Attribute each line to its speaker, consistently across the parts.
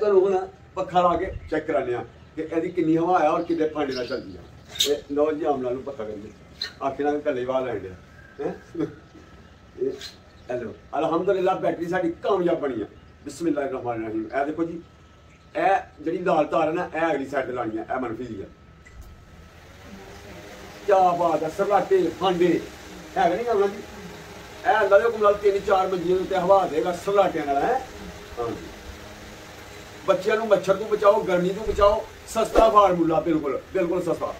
Speaker 1: तो हुण पक्खा ला के चेक कराने कि इहदी किन्नी हवा है और किन्ने भांडे नाल चलदी है। लो जी आमला नूं पक्खा करिए आखिर कल्ले वाह लैण दिया है। हेलो अलहमदुलिल्लाह बैटरी साडी कामयाब बनी है। बिस्मिल्लाहिर्रहमानिर्रहीम। ए देखो जी ए जिहड़ी लाल तार है ना ए अगली साइड ते लानी है, ए मनफी दी है। क्या बात है, सरलाटे फांडे है नहीं करना जी। ए अल्लाह दे हुक्म नाल 3-4 मंजिल उत्ते हवा देगा सरलाटे नाल है। हां जी बच्चों को मच्छर तो बचाओ, गर्मी तो बचाओ, सस्ता फार्मूला, बिल्कुल बिल्कुल सस्ता।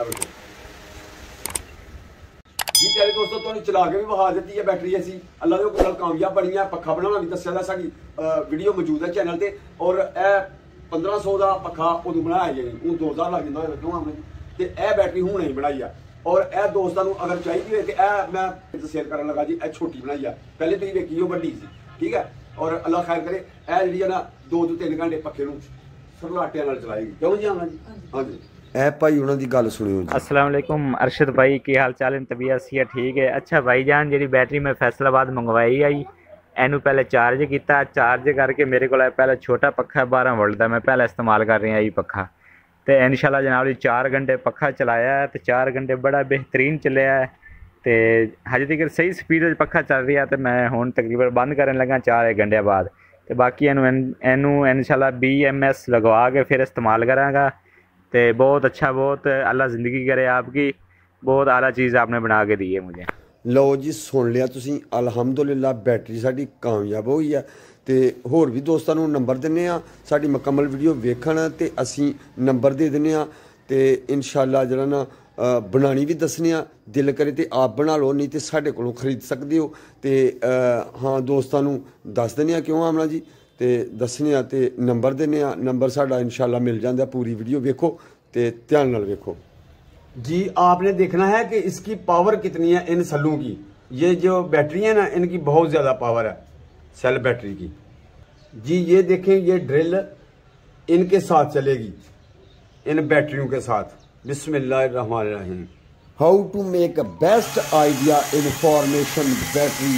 Speaker 1: जी प्यारे दोस्तों तुहानू चला के भी विखा दी है बैटरी ऐसी अल्लाह के हुक्म नाल कामयाब बनी है। पक्खा बनाना भी दस्सिया साडी वीडियो मौजूद है चैनल ते। और ए 1500 का पक्खा उदों बनाया जी, हूँ 2000 लग जाता है क्यों हमने तो यह बैटरी हूँ नहीं बनाई है। और यह दोस्तों अगर चाहिए तो यह मैं सेल कर लगा जी, यह छोटी बनाई है, पहले तुम देखी वो बड़ी सी, ठीक है। और अल्लाह खैर करे यह जी है ना 2-3 घंटे पक्खे सरलाटिया चलाएगी, क्यों जी आना जी। हाँ जी ए भाई उन्होंने गल सुनियो जी।
Speaker 2: अस्सलाम वालेकुम अरशद भाई, की हाल चाल है? तबीयत सी ठीक है? अच्छा भाई जान जी बैटरी मैं फैसलाबाद मंगवाई आई, एनू पहले चार्ज किया, चार्ज करके मेरे को पहले छोटा पक्खा 12 वोल्ट का मैं पहले इस्तेमाल कर रहा ये पक्खा, तो इंशाल्लाह जनाब जी 4 घंटे पक्खा चलाया है, तो 4 घंटे बड़ा बेहतरीन चलिया है। तो हजे तक सही स्पीड पक्खा चल रहा है, तो मैं हूँ तकरीबन बंद करने लगा 4 घंटे बाद। तो बाकी एनू इंशाल्लाह BMS लगवा के फिर इस्तेमाल कराँगा। तो बहुत अच्छा, बहुत अल्लाह ज़िंदगी करे आपकी, बहुत आला चीज़ आपने बना के दी है मुझे।
Speaker 1: लो जी सुन लिया तुसीं, अलहमदुलिल्लाह बैटरी साडी कामयाब हुई है। तो होर भी दोस्तों को नंबर दिन्ने आ साडी मुकम्मल वीडियो वेखण, तो असीं नंबर दे दिन्ने आ। तो इंशाल्लाह जरा ना बनानी भी दसने आ, दिल करे तो आप बना लो, नहीं तो साढ़े को खरीद सकते हो। तो हाँ दोस्तों को दस दिन्ने आ क्यों आमना जी, तो दसने आ तो नंबर दिन्ने आ, नंबर साडा इंशाल्लाह मिल जाता। पूरी वीडियो वेखो तो ध्यान नाल वेखो जी। आपने देखना है कि इसकी पावर कितनी है इन सेलों की। ये जो बैटरी है ना इनकी बहुत ज़्यादा पावर है सेल बैटरी की जी। ये देखें ये ड्रिल इनके साथ चलेगी, इन बैटरियों के साथ। बिस्मिल्लाहिर्रहमानिर्रहीम। How to make a best idea information battery.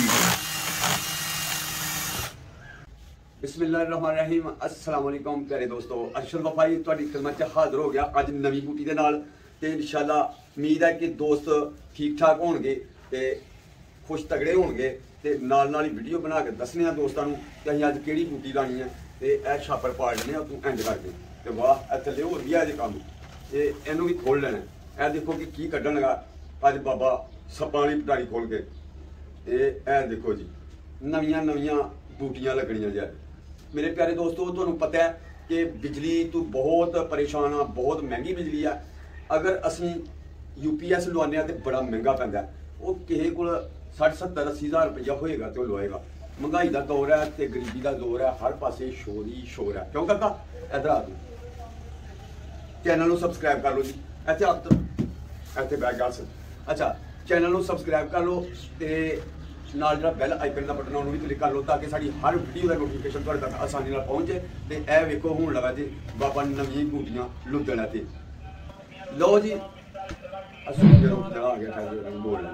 Speaker 1: बिस्मिल्लाहिर्रहमानिर्रहीम। अस्सलाम वालेकुम प्यारे दोस्तों, अरशद वफाई तुहाडी खिदमत च हाजिर हो गया अज नवी बूटी दे नाल। ते इंशाल्लाह उम्मीद है कि दोस्त ठीक ठाक होणगे ते खुश तगड़े होणगे। ते नाल नाल ही वीडियो बना के दसने आ दोस्तों कि असीं अज किहड़ी बूटी लानी है। ते ए छापर पाड़ लेने तू एंड करके, ते वाह ए थल्ले होर भी है जे कम्म, ते इहनूं भी खोल लेना। ए देखो कि की कड्ढण लगा अज बाबा सप्पां वाली पटारी खोल के। ए देखो जी नवियां नवियां बूटियां लगणियां जी। मेरे प्यारे दोस्तों तुहानूं पता है कि बिजली तो बहुत परेशान हाँ, बहुत महंगी बिजली है। अगर असीं UPS लवाने तो बड़ा महंगा पैंदा है, वो किसी को 60-70-80 हज़ार रुपया होएगा तो लवाएगा। महंगाई का दौर है तो गरीबी का दौर है, हर पासे शोर ही शोर है। क्यों काका इधर आ तू, चैनल को सबसक्राइब कर लो जी। इत्थे आप इत्थे बैठ जा। अच्छा चैनल को सबसक्राइब कर लो, तो नाल जिहड़ा बैल आइकन का बटन उन्होंने भी क्लिक कर लो, ताकि साड़ी हर वीडियो का नोटिफिकेशन तुहाडे तक आसानी नाल पहुंचे। तो यह वेखो हुण लगा जी बाबा नवीं बूटियां लुद्धण ते। लो जी असू आ गया बोल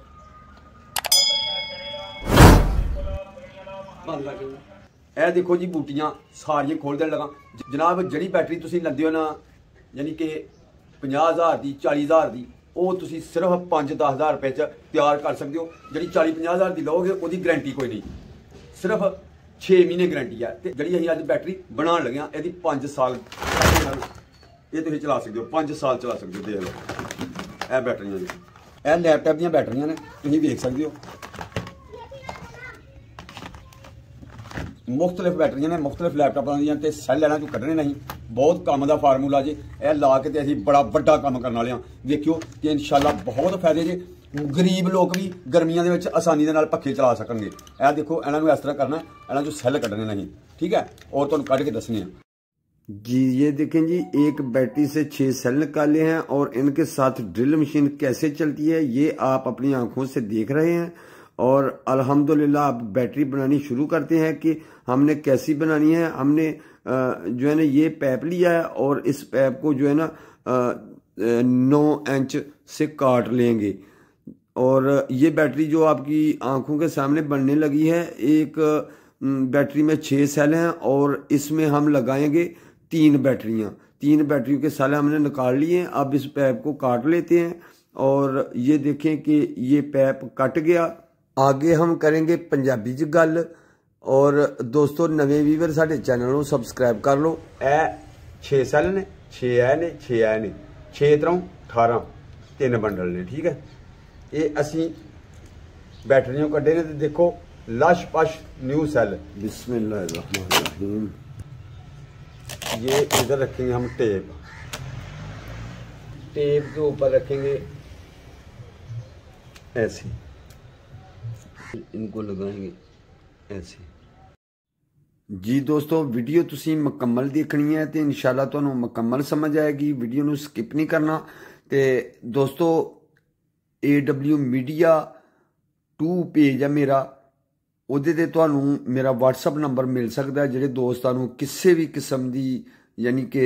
Speaker 1: ए देखो जी बूटियां सारियां खोल देन लगा जनाब। जिहड़ी बैटरी तुसीं लैंदे हो ना, यानी कि 50,000 की 40,000 की, वो तुसीं सिर्फ 5-10 हज़ार रुपये तैयार कर सकते हो। जी 40-50 हज़ार की लोगे उसकी गारंटी कोई नहीं, सिर्फ 6 महीने गारंटी है। तो जी असीं अज बैटरी बना लगे हाँ, यदि 5 साल ये तुसीं चला सकते हो, 5 साल चला सकते हो। देख लो ए बैटरियां जी, ए लैपटॉप दी बैटरियां ने, तुसीं देख सकते हो। मुख्तलिफ बैटरियां ने, मुख्तलिफ लैपटॉपां दियां, ते सैल इन्हां चों कड्ढने नहीं। बहुत काम का फार्मूला जे, ए ला के असीं बड़ा वड्डा काम करन वाले हां। वेखियो कि इंशाल्लाह बहुत फायदे जे, गरीब लोग भी गर्मियां दे विच आसानी दे नाल पक्खे चला सकणगे। ए देखो इन्हां नूं इस तरह करना, इन्हां चों सैल कड्ढने नहीं, ठीक है। और तुहानूं कढ के दसने आ जी। ये देखें जी एक बैटरी से 6 सेल निकाले हैं, और इनके साथ ड्रिल मशीन कैसे चलती है ये आप अपनी आंखों से देख रहे हैं। और अल्हम्दुलिल्लाह आप बैटरी बनानी शुरू करते हैं कि हमने कैसी बनानी है। हमने जो है ना ये पैप लिया है, और इस पैप को जो है ना 9 इंच से काट लेंगे। और ये बैटरी जो आपकी आंखों के सामने बनने लगी है, एक
Speaker 3: बैटरी में 6 सेल हैं और इसमें हम लगाएंगे 3 बैटरियां। 3 बैटरियों के सेल हमने निकाल लिए हैं। अब इस पैप को काट लेते हैं और ये देखें कि ये पैप कट गया। आगे हम करेंगे पंजाबी च गल। और दोस्तों नवे व्यूवर साडे चैनल को सबसक्राइब कर लो।
Speaker 1: ए 6 सेल ने, 6 ए ने, 6 ए ने, 6 तरह 18 3 बंडल ने। ठीक है, ये असी बैटरियों कड्डे ने। देखो लश पश न्यू सेल।
Speaker 3: बिस्मिल्लाहिर्रहमानिर्रहीम।
Speaker 1: ये इधर रखेंगे हम टेप। टेप के ऊपर रखेंगे ऐसे, इनको लगाएंगे ऐसे।
Speaker 3: जी दोस्तों वीडियो तुसी मुकम्मल देखनी है तो इंशाल्लाह तुहानू मुकम्मल समझ आएगी। वीडियो नू स्किप नहीं करना। तो दोस्तों AW मीडिया 2 पेज है मेरा, ਉਹਦੇ ਤੇ ਤੁਹਾਨੂੰ ਮੇਰਾ WhatsApp ਨੰਬਰ ਮਿਲ ਸਕਦਾ ਹੈ। ਜਿਹੜੇ ਦੋਸਤਾਂ ਨੂੰ ਕਿਸੇ ਵੀ ਕਿਸਮ ਦੀ ਯਾਨੀ ਕਿ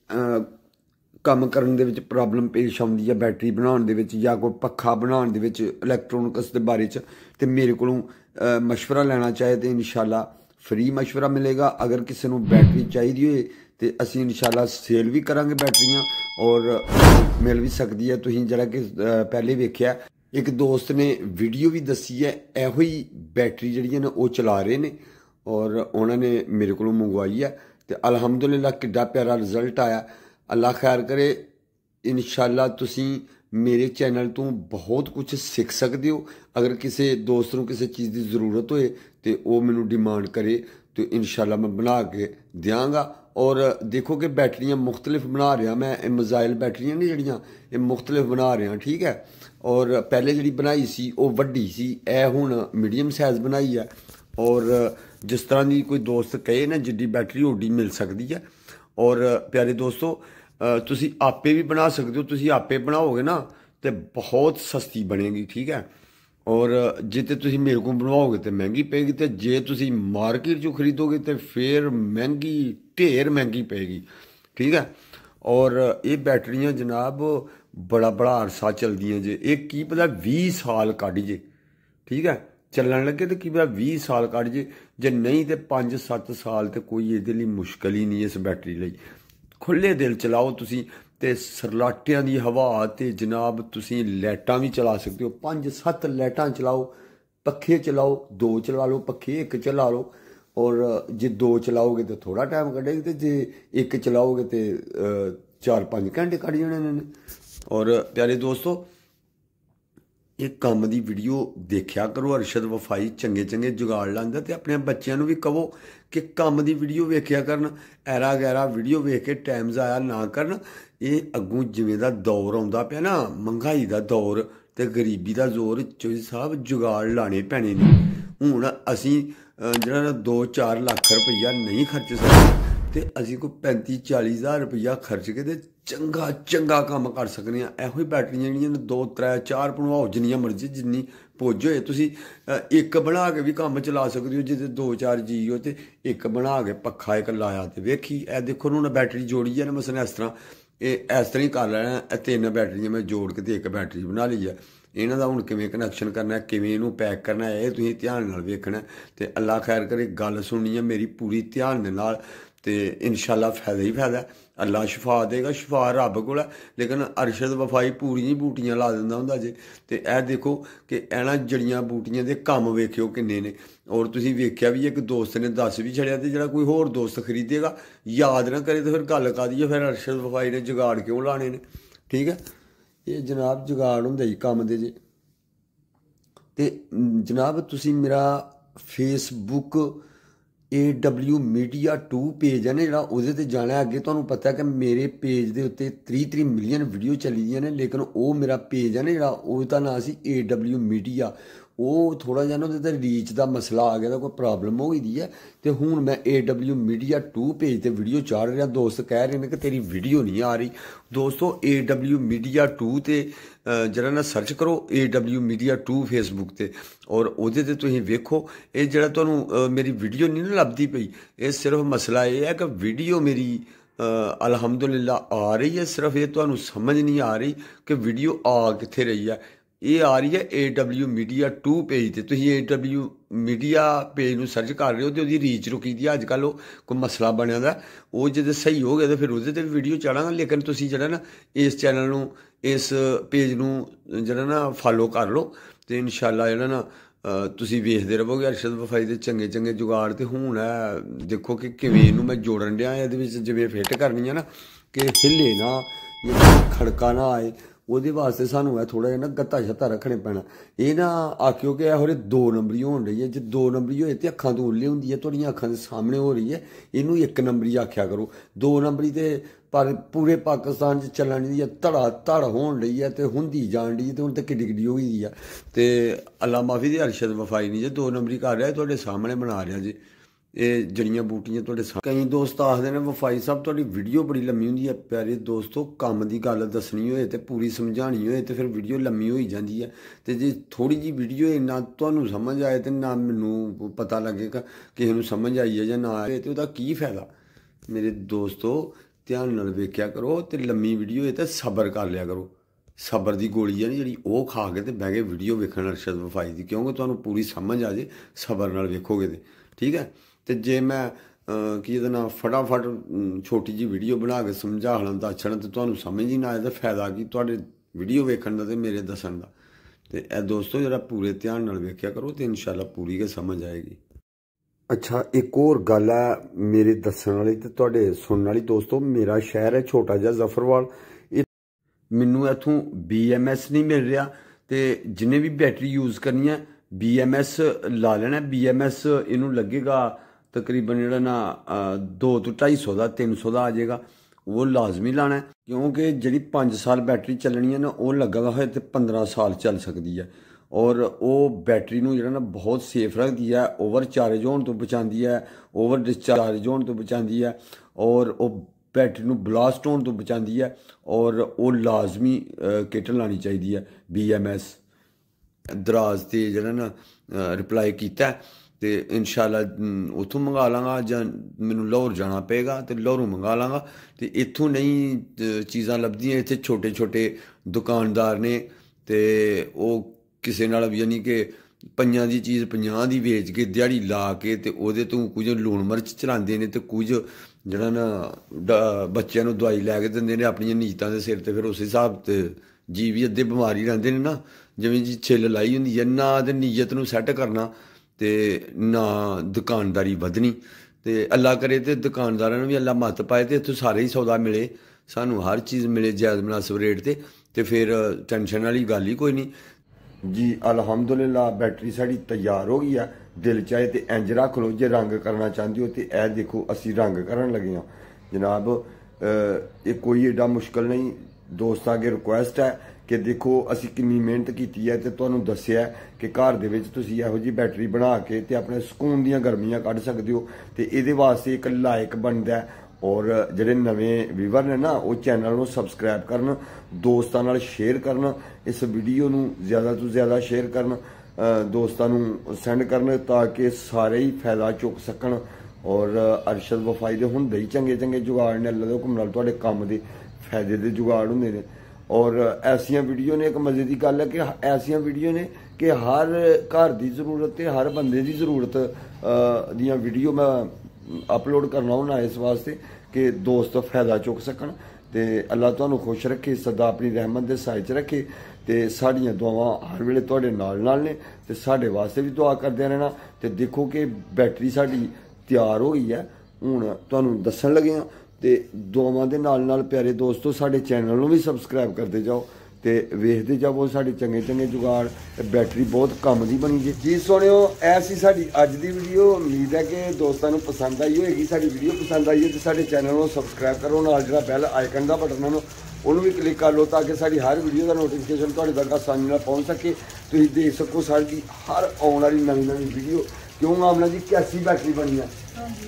Speaker 3: ਕੰਮ ਕਰਨ ਦੇ ਵਿੱਚ ਪ੍ਰੋਬਲਮ ਪੇਸ਼ ਆਉਂਦੀ ਹੈ ਬੈਟਰੀ ਬਣਾਉਣ ਦੇ ਵਿੱਚ ਜਾਂ ਕੋਈ ਪੱਖਾ ਬਣਾਉਣ ਦੇ ਵਿੱਚ ਇਲੈਕਟ੍ਰੋਨਿਕਸ ਦੇ ਬਾਰੇ 'ਚ ਤੇ ਮੇਰੇ ਕੋਲੋਂ ਮਸ਼ਵਰਾ ਲੈਣਾ ਚਾਹੇ ਤੇ ਇਨਸ਼ਾਅੱਲਾ फ्री मशवरा मिलेगा। अगर किसी को बैटरी चाहिए हो तो असी इंशाल्लाह सेल भी करांगे बैटरियां और मिल भी सकती है। तुसीं जरा कि पहले वेख्या एक दोस्त ने वीडियो भी दसी है, इहो ही बैटरी जिहड़ियां ने वो चला रहे ने और उन्होंने मेरे को मंगवाई है। तो अलहमदुलिल्लाह किड्डा प्यारा रिजल्ट आया। अल्लाह खैर करे। इंशाल्लाह तुसीं मेरे चैनल तो बहुत कुछ सीख सकते हो। अगर किसी दोस्त को किसी चीज़ की जरूरत होए तो वो मैनू डिमांड करे तो इंशाल्लाह मैं बना के देंगा। और देखो कि बैटरियां मुख्तलिफ बना रहा मैं, मिसाइल बैटरियां ने जड़ियाँ ये मुख्तलिफ बना रहा। ठीक है, और पहले जी बनाई सी वो वड्डी सी, ए हुण मीडियम साइज़ बनाई है। और जिस तरह की कोई दोस्त कहे ना जिड्डी बैटरी ओडी मिल सकती है। और प्यारे दोस्तों तुसी आपे भी बना सकते हो। तुसी आपे बनाओगे ना तो बहुत सस्ती बनेगी। ठीक है, और जे तो तुसी मेरे को बनवाओगे तो महंगी पेगी, तो जे तुसी मार्केट चो खरीदोगे तो फिर महंगी ढेर महंगी पेगी। ठीक है, और ये बैटरियां जनाब बड़ा बड़ा अरसा चलदियां जे। एक की पता 20 साल काढ़ जे। ठीक है, चलन लगे तो की पता 20 साल काढ़ जे, जे नहीं तो 5-7 साल तो कोई ये मुश्किल ही नहीं इस बैटरी लई। खुले दिल चलाओ तुसी ते सरलाटियां दी हवा ते जनाब तुसी लाइटां भी चला सकते हो। 5-7 लाइटां चलाओ, पखे चलाओ, 2 चला लो पखे, 1 चला लो। और जे 2 चलाओगे तो थोड़ा टाइम कटेगी, तो जे 1 चलाओगे तो 4-5 घंटे कट जाने ने। और प्यारे दोस्तों एक काम की वीडियो देखा करो। अरशद वफाई चंगे चंगे जुगाड़ लांदा ते अपने बच्चों भी कहो कि काम की वीडियो वेख्या करन। ऐरा गैरा वीडियो वेख के टाइम ज़ाया ना करन। ये अगों जिवें दा दौर आउंदा पिया ना, महंगाई का दौर ते गरीबी का जोर, चौधरी साहब जुगाड़ लाने पैने ने। हुण असीं जिहड़ा 2-4 लाख रुपया नहीं खर्च सकते तो असीं कोई 35-40 हज़ार रुपया खर्च के ते चंगा चंगा काम कर सकते हैं। इहो बैटरियां जिहड़ियां 2-3-4 बनवाओ जिन्नियां मर्जी जिन्नी पुज्ज होए। तुसीं एक बना के भी काम चला सकते हो। जे 2-4 जी हो तो एक बना के पक्खा एक लाया तो वेखी ए देखो हूँ बैटरी जोड़ी है ना मसलन इस तरह ही कर लेना। 3 बैटरियां मैं जोड़ के एक बैटरी बना ली है। इन्हां दा हुण किवें कनैक्शन करना है, किवें इहनूं पैक करना है, ये तुसीं ध्यान नाल वेखना। ते अल्लाह खैर करे। गल सुननी है मेरी पूरी ध्यान दे नाल ते इंशाल्लाह फायदा ही फायदा। अल्लाह शिफा देगा, शिफा रब कोल है। लेकिन अरशद वफाई पूरी बूटियां ला दिंदा हुंदा जे। ते ए देखो कि इन्हां जड़ियां बूटियां दे कम्म वेखियो किन्ने ने। और तुसीं वेख्या भी एक दोस्त ने दस भी छड़िया ते जेह्ड़ा कोई होर दोस्त खरीदेगा याद ना करे तो फिर गल कादी है, फिर अरशद वफाई ने जुगाड़ क्यों लाने ने। ठीक है, ये जनाब जुगाड़ हुंदे ही कम्म दे जे। ते जनाब तुसीं मेरा फेसबुक AW मीडिया 2 पेज है ना जो वो जाना है। अगे तुहानूं पता है कि मेरे पेज के उत्ते 30 मिलियन वीडियो चली दी ने, लेकिन वो मेरा पेज है ना जो उसका नाम सी AW मीडिया। वो थोड़ा जिहा ना उहदे रीच का मसला आ गया, कोई प्रॉब्लम हो गई है। तो हुण मैं AW मीडिया 2 पेज ते वीडियो चाढ़ रहा। दोस्त कह रहे हैं कि तेरी वीडियो नहीं आ रही। दोस्तों AW मीडिया 2 ते जरा ना सर्च करो AW मीडिया 2 फेसबुक ते, और उहदे ते तुसीं वेखो। ये जरा तुहानूं मेरी वीडियो नहीं ना लभदी पई, ये सिर्फ मसला ये है कि वीडियो मेरी अलहमदुलिल्लाह आ रही है। सिर्फ ये तुहानूं समझ नहीं आ रही कि वीडियो आ कित्थे रही है। ਇਹ ਆ ਰਹੀ ਹੈ AW ਮੀਡੀਆ 2 ਪੇਜ ਤੇ। ਤੁਸੀਂ AW ਮੀਡੀਆ ਪੇਜ ਨੂੰ ਸਰਚ ਕਰ ਰਹੇ ਹੋ ਤੇ ਉਹਦੀ ਰੀਚ ਰੁਕੀ ਦੀ ਅੱਜ ਕੱਲ੍ਹ ਉਹ ਕੋਈ ਮਸਲਾ ਬਣਿਆ ਦਾ, ਉਹ ਜਦੋਂ ਸਹੀ ਹੋ ਗਿਆ ਤਾਂ ਫਿਰ ਉਹਦੇ ਤੇ ਵੀ ਵੀਡੀਓ ਚਾੜਾਂਗਾ। ਲੇਕਿਨ ਤੁਸੀਂ ਜਿਹੜਾ ਨਾ ਇਸ ਚੈਨਲ ਨੂੰ, ਇਸ ਪੇਜ ਨੂੰ ਜਿਹੜਾ ਨਾ ਫਾਲੋ ਕਰ ਲਓ ਤੇ ਇਨਸ਼ਾਅੱਲਾ ਜਿਹੜਾ ਨਾ ਤੁਸੀਂ ਵੇਖਦੇ ਰਹੋਗੇ ਅਰਸ਼ਦ ਵਫਾਈ ਦੇ ਚੰਗੇ ਚੰਗੇ ਜੁਗਾੜ। ਤੇ ਹੁਣ ਹੈ ਦੇਖੋ ਕਿ ਕਿਵੇਂ ਇਹਨੂੰ ਮੈਂ ਜੋੜਨ ਡਿਆ, ਇਹਦੇ ਵਿੱਚ ਜਿਵੇਂ ਫਿੱਟ ਕਰਨੀ ਆ ਨਾ ਕਿ ਹਿੱਲੇ ਨਾ ਜਾਂ ਖੜਕਾ ਨਾ ਆਏ, ਉਹਦੇ ਵਾਸਤੇ ਸਾਨੂੰ ਇਹ ਥੋੜਾ ਜਿਹਾ ਨਾ ਗੱਤਾ ਛੱਤਾ ਰੱਖਣੇ ਪੈਣਾ। ਇਹ ਨਾ ਆਖਿਓ ਕਿ ਇਹ ਹੋਰੇ 2 ਨੰਬਰੀ ਹੋਣ ਰਹੀ ਹੈ, ਜੇ 2 ਨੰਬਰੀ ਹੋਏ ਤੇ ਅੱਖਾਂ ਤੋਂ ਉੱਲੇ ਹੁੰਦੀ ਹੈ, ਤੁਹਾਡੀਆਂ ਅੱਖਾਂ ਦੇ ਸਾਹਮਣੇ ਹੋ ਰਹੀ ਹੈ, ਇਹਨੂੰ 1 ਨੰਬਰੀ ਆਖਿਆ ਕਰੋ। 2 ਨੰਬਰੀ ਤੇ ਪਰ ਪੂਰੇ ਪਾਕਿਸਤਾਨ 'ਚ ਚੱਲਣ ਦੀ ਹੈ, ਧੜ ਹੋਣ ਰਹੀ ਹੈ ਤੇ ਹੁੰਦੀ ਜਾਣ ਰਹੀ ਹੈ ਤੇ ਹੁਣ ਤੇ ਕਿੱਡੀ ਹੋ ਗਈ ਹੈ। ਤੇ ਅੱਲਾ ਮਾਫੀ ਦੀ ਅਰਸ਼ਦ ਵਫਾਈ ਨਹੀਂ ਜੇ 2 ਨੰਬਰੀ ਕਰ ਰਿਹਾ, ਤੁਹਾਡੇ ਸਾਹਮਣੇ ਬਣਾ ਰਿਹਾ ਜੀ ਇਹ ਜੜੀਆਂ ਬੂਟੀਆਂ ਤੁਹਾਡੇ ਸਾਹਮਣੇ। ਕਈ ਦੋਸਤ ਆਖਦੇ ਨੇ ਵਫਾਈ ਸਾਹਿਬ ਤੁਹਾਡੀ ਵੀਡੀਓ ਬੜੀ ਲੰਮੀ ਹੁੰਦੀ ਹੈ। ਪਿਆਰੇ ਦੋਸਤੋ, ਕੰਮ ਦੀ ਗੱਲ ਦੱਸਣੀ ਹੋਏ ਤੇ ਪੂਰੀ ਸਮਝਾਣੀ ਹੋਏ ਤੇ ਫਿਰ ਵੀਡੀਓ ਲੰਮੀ ਹੋਈ ਜਾਂਦੀ ਹੈ। ਤੇ ਜੇ ਥੋੜੀ ਜੀ ਵੀਡੀਓ ਨਾ ਤੁਹਾਨੂੰ ਸਮਝ ਆਏ ਤੇ ਨਾ ਮੈਨੂੰ ਪਤਾ ਲੱਗੇਗਾ ਕਿਸੇ ਨੂੰ ਸਮਝ ਆਈ ਹੈ ਜਾਂ ਨਾ ਆਏ ਤੇ ਉਹਦਾ ਕੀ ਫਾਇਦਾ। ਮੇਰੇ ਦੋਸਤੋ ਧਿਆਨ ਨਾਲ ਵੇਖਿਆ ਕਰੋ ਤੇ ਲੰਮੀ ਵੀਡੀਓ ਹੋਏ ਤੇ ਸਬਰ ਕਰ ਲਿਆ ਕਰੋ। ਸਬਰ ਦੀ ਗੋਲੀ ਹੈ ਜਿਹੜੀ ਉਹ ਖਾ ਕੇ ਤੇ ਬਹਿ ਕੇ ਵੀਡੀਓ ਵੇਖਣ ਅਰਸ਼ਦ ਵਫਾਈ ਦੀ, ਕਿਉਂਕਿ ਤੁਹਾਨੂੰ ਪੂਰੀ ਸਮਝ ਆ ਜੇ ਸਬਰ ਨਾਲ ਵੇਖੋਗੇ ਤੇ ਠੀਕ ਹੈ। ਤੇ ਜੇ ਮੈਂ ਕੀ ਇਹਦਾ ਨਾ ਫਟਾਫਟ ਛੋਟੀ ਜੀ ਵੀਡੀਓ ਬਣਾ ਕੇ ਸਮਝਾ ਲਾਂ ਦੱਸਣ ਤੇ ਤੁਹਾਨੂੰ ਸਮਝ ਹੀ ਨਾ ਆਏ ਤਾਂ ਫਾਇਦਾ ਕੀ ਤੁਹਾਡੇ ਵੀਡੀਓ ਵੇਖਣ ਦਾ ਤੇ ਮੇਰੇ ਦੱਸਣ ਦਾ। ਤੇ ਇਹ ਦੋਸਤੋ ਜਿਹੜਾ ਪੂਰੇ ਧਿਆਨ ਨਾਲ ਵੇਖਿਆ ਕਰੋ ਤੇ ਇਨਸ਼ਾਅੱਲਾ ਪੂਰੀ ਕੇ ਸਮਝ ਆਏਗੀ। ਅੱਛਾ, ਇੱਕ ਹੋਰ ਗੱਲ ਹੈ ਮੇਰੇ ਦੱਸਣ ਵਾਲੀ ਤੇ ਤੁਹਾਡੇ ਸੁਣਨ ਵਾਲੀ ਦੋਸਤੋ। ਮੇਰਾ ਸ਼ਹਿਰ ਹੈ ਛੋਟਾ ਜਿਹਾ ਜ਼ਫਰਵਾਲ, ਮੈਨੂੰ ਇੱਥੋਂ BMS ਨਹੀਂ ਮਿਲ ਰਿਹਾ ਤੇ ਜਿੰਨੇ ਵੀ ਬੈਟਰੀ ਯੂਜ਼ ਕਰਨੀ ਹੈ BMS ਲਾ ਲੈਣਾ। BMS ਇਹਨੂੰ ਲੱਗੇਗਾ ਤਕਰੀਬਨ ਜਿਹੜਾ ਨਾ 200 ਤੋਂ 250 ਦਾ 300 ਦਾ ਆ ਜਾਏਗਾ, ਉਹ ਲਾਜ਼ਮੀ ਲਾਣਾ ਕਿਉਂਕਿ ਜਿਹੜੀ 5 ਸਾਲ ਬੈਟਰੀ ਚੱਲਣੀ ਹੈ ਨਾ ਉਹ ਲੱਗਾ ਹੋਇਆ ਤੇ 15 ਸਾਲ ਚੱਲ ਸਕਦੀ ਹੈ। ਔਰ ਉਹ ਬੈਟਰੀ ਨੂੰ ਜਿਹੜਾ ਨਾ ਬਹੁਤ ਸੇਫ ਰੱਖਦੀ ਹੈ, ਓਵਰ ਚਾਰਜ ਹੋਣ ਤੋਂ ਬਚਾਉਂਦੀ ਹੈ, ਓਵਰ ਡਿਸਚਾਰਜ ਹੋਣ ਤੋਂ ਬਚਾਉਂਦੀ ਹੈ, ਔਰ ਉਹ ਬੈਟਰੀ ਨੂੰ ਬਲਾਸਟ ਹੋਣ ਤੋਂ ਬਚਾਉਂਦੀ ਹੈ। ਔਰ ਉਹ ਲਾਜ਼ਮੀ ਕਿੱਟ ਲਾਉਣੀ ਚਾਹੀਦੀ ਹੈ BMS। ਦਰਾਜ਼ ਤੇ ਜਿਹੜਾ ਨਾ ਰਿਪਲਾਈ ਕੀਤਾ ਤੇ ਇਨਸ਼ਾਅੱਲਾ ਉੱਥੋਂ ਮੰਗਾ ਲਾਂਗਾ ਜਾਂ ਮੈਨੂੰ ਲਾਹੌਰ ਜਾਣਾ ਪਏਗਾ ਤੇ ਲਾਹੌਰੋਂ ਮੰਗਾ ਲਾਂਗਾ। ਤੇ ਇੱਥੋਂ ਨਹੀਂ ਚੀਜ਼ਾਂ ਲੱਭਦੀਆਂ, ਇੱਥੇ ਛੋਟੇ ਛੋਟੇ ਦੁਕਾਨਦਾਰ ਨੇ ਤੇ ਉਹ ਕਿਸੇ ਨਾਲ ਯਾਨੀ ਕਿ 5 ਦੀ ਚੀਜ਼ 50 ਦੀ ਵੇਚ ਕੇ ਦਿਹਾੜੀ ਲਾ ਕੇ ਤੇ ਉਹਦੇ ਤੋਂ ਕੁਝ ਲੂਣ ਮਿਰਚ ਚਲਾਉਂਦੇ ਨੇ ਤੇ ਕੁਝ ਜਿਹੜਾ ਨਾ ਬੱਚਿਆਂ ਨੂੰ ਦਵਾਈ ਲੈ ਕੇ ਦਿੰਦੇ ਨੇ ਆਪਣੀਆਂ ਨੀਅਤਾਂ ਦੇ ਸਿਰ ਤੇ। ਫਿਰ ਉਸ ਹਿਸਾਬ ਤੇ ਜੀ ਵੀ ਅੱਧੇ ਬਿਮਾਰੀ ਰਹਿੰਦੇ ਨੇ ਨਾ, ਜਿਵੇਂ ਜੀ ਛਿੱਲ ਲਾਈ ਹੁੰਦੀ ਹੈ ਨਾ ਤੇ ਨੀਅਤ ਨੂੰ ਸੈੱਟ ਕਰਨਾ ਤੇ ਨਾ ਦੁਕਾਨਦਾਰੀ ਵਧਣੀ। ਤੇ ਅੱਲਾ ਕਰੇ ਤੇ ਦੁਕਾਨਦਾਰਾਂ ਨੂੰ ਵੀ ਅੱਲਾ ਮੱਤ ਪਾਏ ਤੇ ਇੱਥੋਂ ਸਾਰੇ ਹੀ ਸੌਦਾ ਮਿਲੇ, ਸਾਨੂੰ ਹਰ ਚੀਜ਼ ਮਿਲੇ ਜਾਇਜ਼ ਮੁਨਾਸਬ ਰੇਟ ਤੇ ਫਿਰ ਟੈਨਸ਼ਨ ਵਾਲੀ ਗੱਲ ਹੀ ਕੋਈ ਨਹੀਂ ਜੀ। ਅਲਹਮਦੁਲਿਲਾ ਬੈਟਰੀ ਸਾਡੀ ਤਿਆਰ ਹੋ ਗਈ ਆ। ਦਿਲ ਚਾਹੇ ਤੇ ਇੰਜ ਰੱਖ ਲਓ, ਜੇ ਰੰਗ ਕਰਨਾ ਚਾਹੁੰਦੇ ਹੋ ਤੇ ਇਹ ਦੇਖੋ ਅਸੀਂ ਰੰਗ ਕਰਨ ਲੱਗੇ ਹਾਂ ਜਨਾਬ। ਇਹ ਕੋਈ ਏਡਾ ਮੁਸ਼ਕਲ ਨਹੀਂ। ਦੋਸਤਾਂ ਅੱਗੇ ਰਿਕੁਐਸਟ ਹੈ ਕਿ ਦੇਖੋ ਅਸੀਂ ਕਿੰਨੀ ਮਿਹਨਤ ਕੀਤੀ ਹੈ ਤੇ ਤੁਹਾਨੂੰ ਦੱਸਿਆ ਕਿ ਘਰ ਦੇ ਵਿੱਚ ਤੁਸੀਂ ਇਹੋ ਜਿਹੀ ਬੈਟਰੀ ਬਣਾ ਕੇ ਤੇ ਆਪਣੇ ਸਕੂਨ ਦੀਆਂ ਗਰਮੀਆਂ ਕੱਢ ਸਕਦੇ ਹੋ। ਤੇ ਇਹਦੇ ਵਾਸਤੇ ਇੱਕ ਲਾਇਕ ਬਣਦਾ ਔਰ ਜਿਹੜੇ ਨਵੇਂ ਵੀਵਰ ਨੇ ਨਾ ਉਹ ਚੈਨਲ ਨੂੰ ਸਬਸਕ੍ਰਾਈਬ ਕਰਨ, ਦੋਸਤਾਂ ਨਾਲ ਸ਼ੇਅਰ ਕਰਨ, ਇਸ ਵੀਡੀਓ ਨੂੰ ਜ਼ਿਆਦਾ ਤੋਂ ਜ਼ਿਆਦਾ ਸ਼ੇਅਰ ਕਰਨ, ਦੋਸਤਾਂ ਨੂੰ ਸੈਂਡ ਕਰਨ ਤਾਂ ਕਿ ਸਾਰੇ ਹੀ ਫਾਇਦਾ ਚੁੱਕ ਸਕਣ। ਔਰ ਅਰਸ਼ਦ ਵਫਾਈ ਦੇ ਹੁੰਦੇ ਹੀ ਚੰਗੇ ਚੰਗੇ ਜੁਗਾੜ ਨੇ, ਅੱਲਾ ਦੇ ਹੁਕਮ ਨਾਲ ਤੁਹਾਡੇ ਕੰਮ ਦੇ ਫਾਇਦੇ ਦੇ ਜੁਗਾੜ ਹੁੰਦੇ ਨੇ। ਔਰ ਐਸੀਆਂ ਵੀਡੀਓ ਨੇ, ਇੱਕ ਮਜ਼ੇ ਦੀ ਗੱਲ ਹੈ ਕਿ ਐਸੀਆਂ ਵੀਡੀਓ ਨੇ ਕਿ ਹਰ ਘਰ ਦੀ ਜ਼ਰੂਰਤ ਤੇ ਹਰ ਬੰਦੇ ਦੀ ਜ਼ਰੂਰਤ ਦੀਆਂ ਵੀਡੀਓ ਮੈਂ ਅਪਲੋਡ ਕਰਨਾ ਹੁੰਦਾ ਇਸ ਵਾਸਤੇ ਕਿ ਦੋਸਤ ਫਾਇਦਾ ਚੁੱਕ ਸਕਣ। ਤੇ ਅੱਲਾ ਤੁਹਾਨੂੰ ਖੁਸ਼ ਰੱਖੇ, ਸਦਾ ਆਪਣੀ ਰਹਿਮਤ ਦੇ ਸਾਏ 'ਚ ਰੱਖੇ। ਤੇ ਸਾਡੀਆਂ ਦੁਆਵਾਂ ਹਰ ਵੇਲੇ ਤੁਹਾਡੇ ਨਾਲ ਨੇ ਤੇ ਸਾਡੇ ਵਾਸਤੇ ਵੀ ਦੁਆ ਕਰਦੇ ਰਹਿਣਾ। ਤੇ ਦੇਖੋ ਕਿ ਬੈਟਰੀ ਸਾਡੀ ਤਿਆਰ ਹੋ ਗਈ ਹੈ, ਹੁਣ ਤੁਹਾਨੂੰ ਦੱਸਣ ਲੱਗੇ ਹਾਂ। ਤੇ ਦੁਆਵਾਂ ਦੇ ਨਾਲ ਪਿਆਰੇ ਦੋਸਤੋ ਸਾਡੇ ਚੈਨਲ ਨੂੰ ਵੀ ਸਬਸਕ੍ਰਾਈਬ ਕਰਦੇ ਜਾਓ ਤੇ ਵੇਖਦੇ ਜਾਓ ਸਾਡੇ ਚੰਗੇ ਚੰਗੇ ਜੁਗਾੜ। ਬੈਟਰੀ ਬਹੁਤ ਕੰਮ ਦੀ ਬਣੀ ਜੀ ਸੋਹਣਿਓ। ਐ ਸੀ ਸਾਡੀ ਅੱਜ ਦੀ ਵੀਡੀਓ। ਉਮੀਦ ਹੈ ਕਿ ਦੋਸਤਾਂ ਨੂੰ ਪਸੰਦ ਆਈ ਹੋਏਗੀ। ਸਾਡੀ ਵੀਡੀਓ ਪਸੰਦ ਆਈ ਹੈ ਤੇ ਸਾਡੇ ਚੈਨਲ ਨੂੰ ਸਬਸਕ੍ਰਾਈਬ ਕਰੋ, ਨਾਲ ਜਿਹੜਾ ਬੈਲ ਆਈਕਨ ਦਾ ਬਟਨ ਹੈ ਉਹਨੂੰ ਵੀ ਕਲਿੱਕ ਕਰ ਲਓ ਤਾਂ ਕਿ ਸਾਡੀ ਹਰ ਵੀਡੀਓ ਦਾ ਨੋਟੀਫਿਕੇਸ਼ਨ ਤੁਹਾਡੇ ਤੱਕ ਆਸਾਨੀ ਨਾਲ ਪਹੁੰਚ ਸਕੇ। ਤੁਸੀਂ ਦੇਖ ਸਕੋ ਸਾਡੀ ਹਰ ਆਉਣ ਵਾਲੀ ਨਵੀਂ ਵੀਡੀਓ। ਕਿਉਂ ਆਮਨਾ ਜੀ ਕੈਸੀ ਬੈਟਰੀ ਬਣੀ ਹੈ?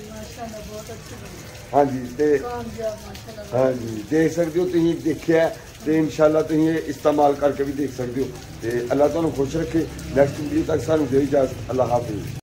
Speaker 3: ਹਾਂਜੀ ਤੇ ਹਾਂਜੀ ਦੇਖ ਸਕਦੇ ਹੋ, ਤੁਸੀਂ ਦੇਖਿਆ ਤੇ ਇਨਸ਼ਾਅੱਲਾ ਤੁਸੀਂ ਇਹ ਇਸਤੇਮਾਲ ਕਰਕੇ ਵੀ ਦੇਖ ਸਕਦੇ ਹੋ। ਤੇ ਅੱਲਾ ਤੁਹਾਨੂੰ ਖੁਸ਼ ਰੱਖੇ। ਨੈਕਸਟ ਵੀਡੀਓ ਤੱਕ ਸਾਨੂੰ ਦਿਓ ਇਜਾਜ਼ਤ। ਅੱਲਾ ਹਾਫਿਜ਼।